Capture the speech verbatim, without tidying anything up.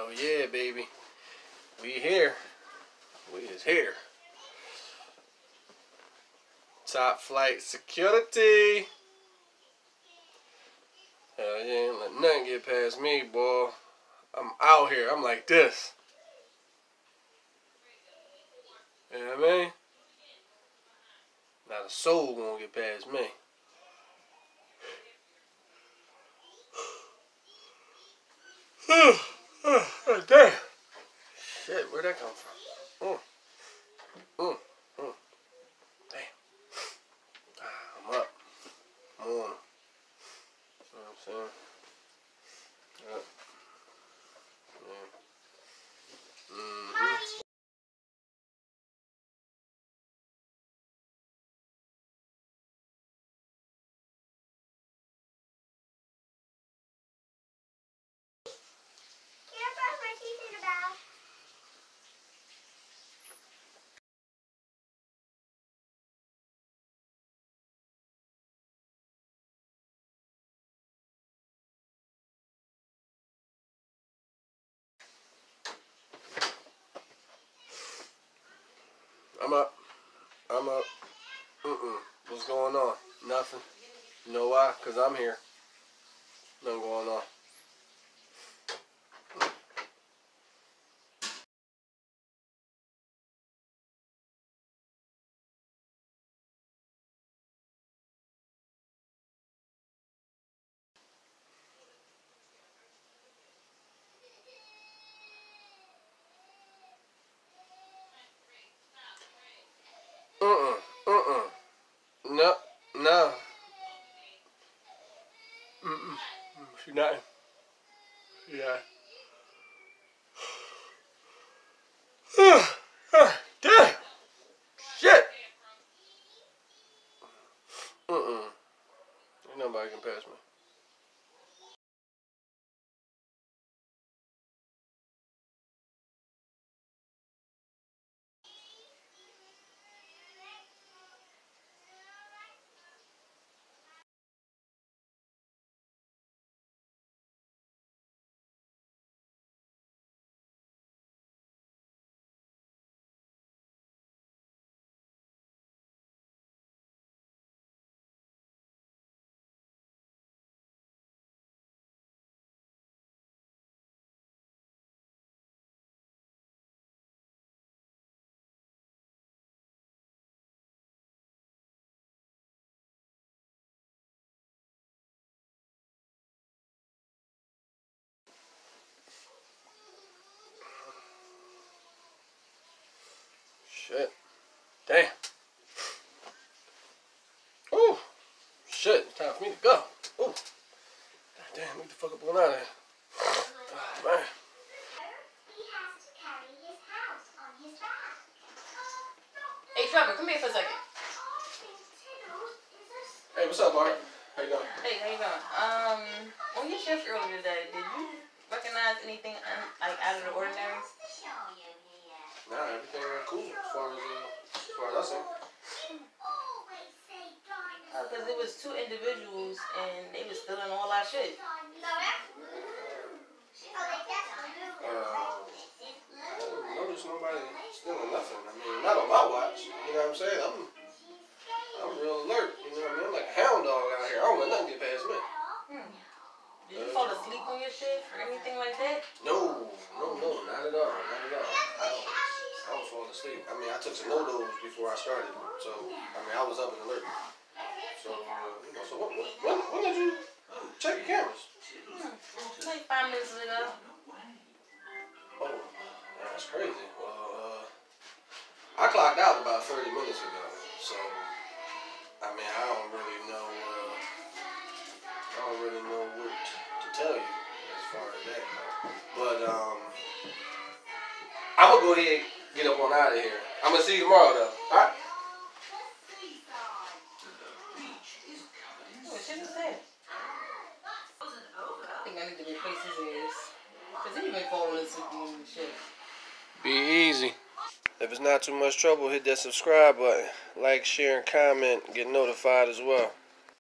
Hell yeah, baby. We here. We is here. Top flight security. Hell yeah, ain't let nothing get past me, boy. I'm out here. I'm like this. You know what I mean? Not a soul gonna get past me. Damn. Shit, where'd that come from? Mm. Mm. Mm. Damn. Ah, I'm up. I'm on. You know what I'm saying? Yep. Yeah. Mm-hmm. I'm up. I'm up. Mm-mm. What's going on? Nothing. You know why? Because I'm here. Nothing going on. Mm-mm. Mm-mm. No. No. Mm-mm. She nothing. Yeah. Damn. Shit. Mm-mm. Ain't nobody can pass me. Shit. Damn. Ooh. Shit. It's time for me to go. Ooh. God damn, get the fuck up on out of here. Oh, man. Hey Trevor, come here for a second. Hey, what's up, Bart? How you doing? Hey, how you doing? Um, on your shift earlier today, did you recognize anything un like out of the ordinary? Nah, everything went cool as far as uh, as far as I see. Because uh, it was two individuals and they was stealing all our shit. Uh, I didn't notice nobody stealing nothing. I mean, not on my watch. You know what I'm saying? I'm, I'm real alert. You know what I mean? I'm like a hound dog out here. I don't let nothing get past me. Hmm. Did you uh, fall asleep on your shift or anything like that? No, no, no, not at all, not at all. I don't, I don't fall asleep. I mean, I took some no-dos before I started, so I mean, I was up and alert. So, uh, you know, so what, what, when, when did you check your cameras? Hmm. Like five minutes ago. Oh, yeah, that's crazy. Well, uh, I clocked out about thirty minutes ago, so I mean, I don't really know. Uh, I don't really know what to tell you as far as that goes. But um, I'm gonna go ahead and get up on out of here. I'm gonna see you tomorrow, though. All right. What should have said? I think I need to replace his ears. Because he's been falling asleep on the shit. Be easy. If it's not too much trouble, hit that subscribe button. Like, share, and comment. Get notified as well.